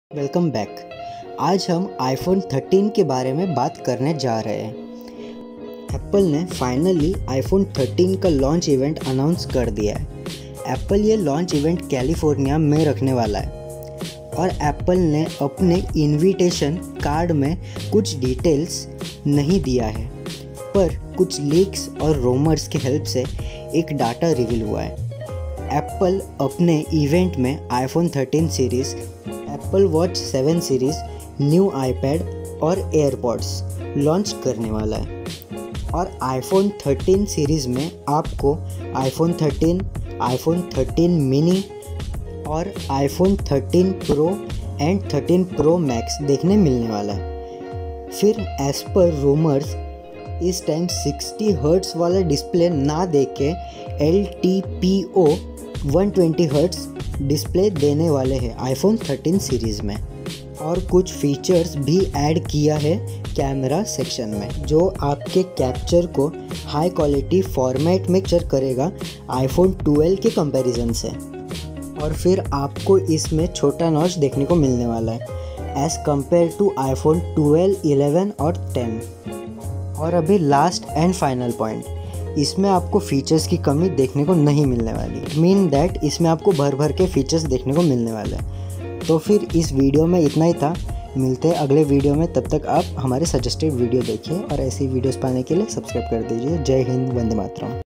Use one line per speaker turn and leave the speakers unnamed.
Welcome back. आज हम iPhone 13 के बारे में बात करने जा रहे हैं। एप्पल ने फाइनली आईफोन 13 का लॉन्च इवेंट अनाउंस कर दिया है। एप्पल ये लॉन्च इवेंट कैलिफोर्निया में रखने वाला है और एप्पल ने अपने इनविटेशन कार्ड में कुछ डिटेल्स नहीं दिया है, पर कुछ लीक्स और रूमर्स की हेल्प से एक डाटा रिवील हुआ है। एप्पल अपने इवेंट में iPhone 13 series, Apple watch 7 series, new iPad और एयरपॉड्स लॉन्च करने वाला है। और आईफोन 13 सीरीज़ में आपको आईफोन 13, आईफोन 13 मिनी और iPhone 13 pro and 13 pro max देखने मिलने वाला है। फिर एज पर रूमर्स इस टाइम 60 हर्ट्स वाला डिस्प्ले ना देके के LTPO 120 हर्ट्स डिस्प्ले देने वाले हैं आईफोन 13 सीरीज़ में। और कुछ फीचर्स भी ऐड किया है कैमरा सेक्शन में, जो आपके कैप्चर को हाई क्वालिटी फॉर्मेट में कैप्चर करेगा आईफोन 12 के कंपैरिजन से। और फिर आपको इसमें छोटा नॉच देखने को मिलने वाला है एज़ कम्पेयर टू आईफोन 12, 11 और 10। और अभी लास्ट एंड फाइनल पॉइंट, इसमें आपको फीचर्स की कमी देखने को नहीं मिलने वाली। मीन दैट इसमें आपको भर भर के फीचर्स देखने को मिलने वाले हैं। तो फिर इस वीडियो में इतना ही था। मिलते हैं अगले वीडियो में, तब तक आप हमारे सजेस्टेड वीडियो देखिए और ऐसी वीडियोस पाने के लिए सब्सक्राइब कर दीजिए। जय हिंद, वंदे मातरम।